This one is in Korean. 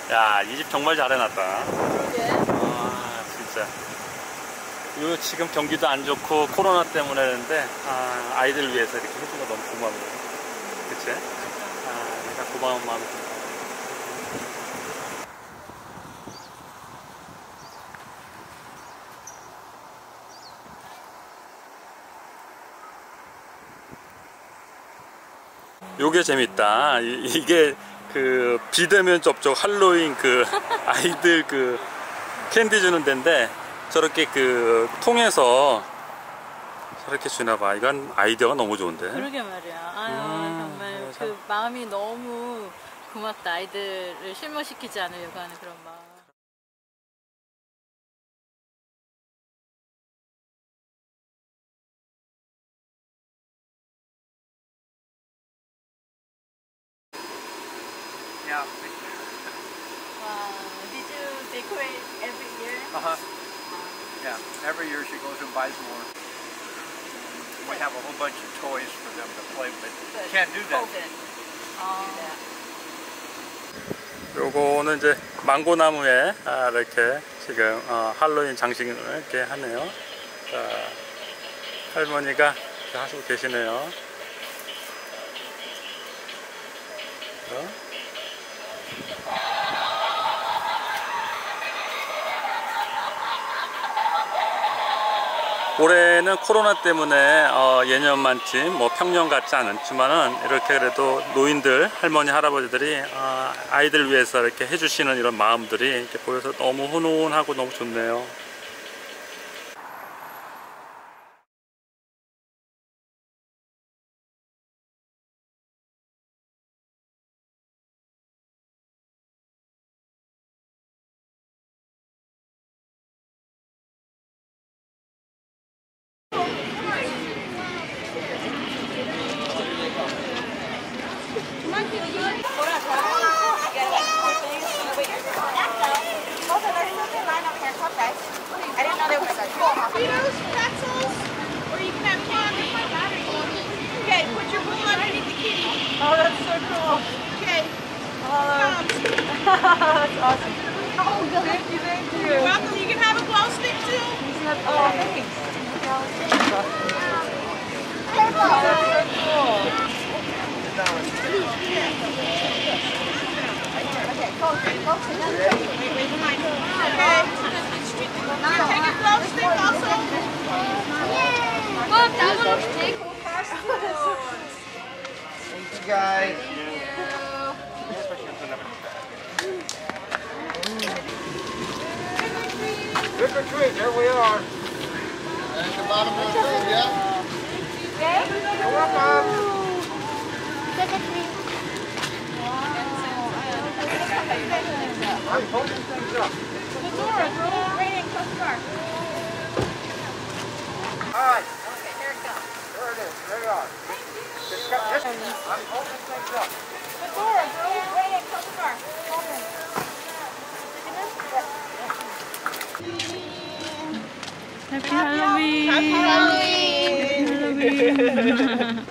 야, 이 집 정말 잘 해놨다. 그게? 아, 진짜. 요 지금 경기도 안 좋고 코로나 때문에 했는데 아이들 위해서 이렇게 해준 거 너무 고맙네요. 그치? 내가 고마운 마음이 듭니다. 요게 재밌다. 이게 그 비대면 접촉 할로윈 그 아이들 그 캔디 주는 데인데 저렇게 그 통해서 저렇게 주나봐. 이건 아이디어가 너무 좋은데. 그러게 말이야. 아유 정말 그 마음이 너무 고맙다. 아이들을 실망시키지 않으려고 하는 그런 마음. Yeah. Wow. Did you decorate every year? Yeah. Every year she goes and buys more. We have a whole bunch of toys for them to play with. Can't do that. 요거는 이제 망고나무에 이렇게 지금 할로윈 장식을 이렇게 하네요. 자, 할머니가 이렇게 하시고 계시네요. 올해는 코로나 때문에 예년만쯤 뭐 평년 같지 않지만은 이렇게 그래도 노인들, 할머니, 할아버지들이 아이들 위해서 이렇게 해주시는 이런 마음들이 이렇게 보여서 너무 훈훈하고 너무 좋네요. Cheetos, pretzels, or you can have candy. Okay, put your bowl underneath the kitty. Oh, that's so cool. Okay. That's awesome. Oh, thank you, thank you. You're welcome. You can have a glow stick too. Oh, thanks. Oh, that's so cool. Wait behind you. Okay. You take a glow stick also. Mom, that one looks big. Thank you guys. Trick or treat, there we are. At the bottom of the road, yeah? You're welcome. Trick or treat. I'm holding things up. Alright. Okay, here it comes. There it is. There you are. Just cut this. I'm holding things up. Dora, girl, ready and close the car. Happy Halloween! Happy Halloween! Happy Halloween!